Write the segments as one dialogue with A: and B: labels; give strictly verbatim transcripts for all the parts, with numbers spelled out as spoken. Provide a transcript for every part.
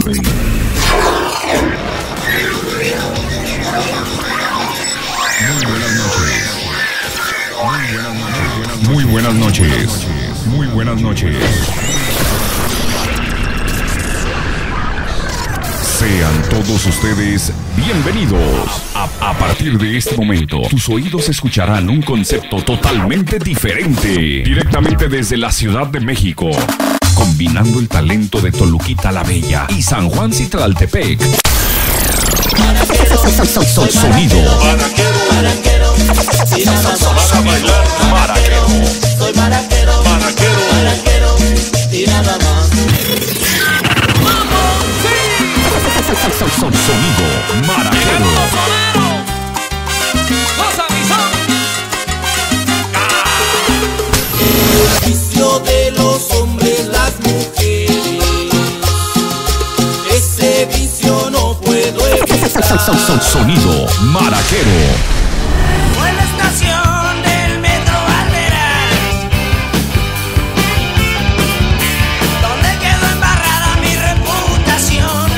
A: Muy buenas noches. Muy buenas noches. Sean todos ustedes bienvenidos. A, a partir de este momento, tus oídos escucharán un concepto totalmente diferente. Directamente desde la Ciudad de México, combinando el talento de Toluquita la Bella y San Juan Citlaltepec. Sonido
B: Maraquero, maraquero, y nada más
A: para bailar. Maraquero,
B: soy maraquero,
A: maraquero,
B: maraquero, y nada más.
C: ¡Vamos! ¡Sí!
A: Sonido Maraquero.
B: El vicio de los hombres, las mujeres, ese vicio no puedo evitar.
A: Sonido Maraquero.
B: Fue la estación del metro Valderas, donde quedó embarrada mi reputación.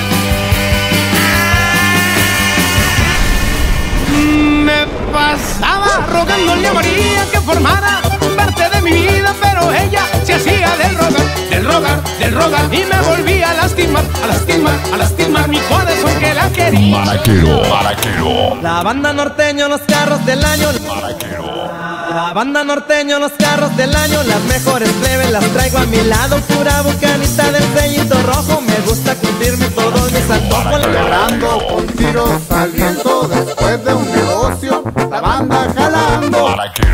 C: Me pasaba rogándole a María que formara parte de mi vida, pero ella se hacía del rogar, del rogar, del rogar, y me volvía a lastimar, a lastimar, a lastimar mi corazón que la quería.
A: Maraquero, Maraquero,
D: La banda norteño, los carros del año.
A: Maraquero.
D: La banda norteño, los carros del año. Las mejores plebes las traigo a mi lado. Pura bucanita del sellito rojo. Me gusta cumplirme todos mis antojos.
E: Agarrando con tiros al viento después de un negocio, la banda jalando.
A: Maraquero.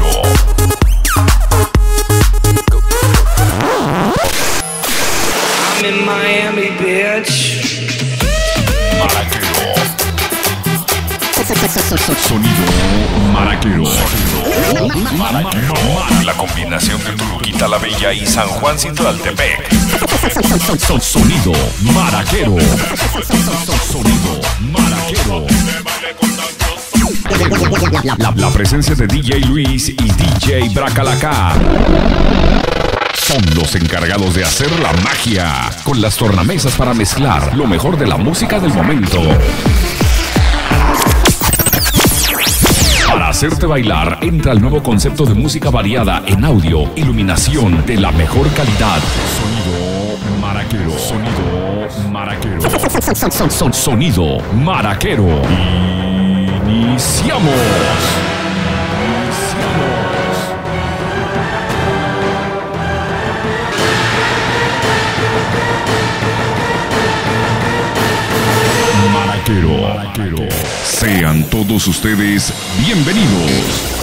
B: I'm in Miami, bitch.
A: Maraquero. Sonido Maraquero. Maraquero. La combinación de Toluquita la Bella y San Juan Citlaltepec. Sonido Maraquero. Sonido Maraquero. La, la- la presencia de D J Luis y D J Bracalaca son los encargados de hacer la magia con las tornamesas para mezclar lo mejor de la música del momento. Para hacerte bailar, entra el nuevo concepto de música variada en audio, iluminación de la mejor calidad. Sonido Maraquero. Sonido Maraquero. Son, son, sonido Maraquero. Iniciamos. Maraquero. Maraquero. Sean todos ustedes bienvenidos.